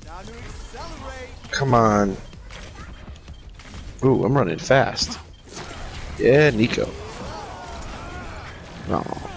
Come on. Ooh, I'm running fast. Yeah, Nico. Oh.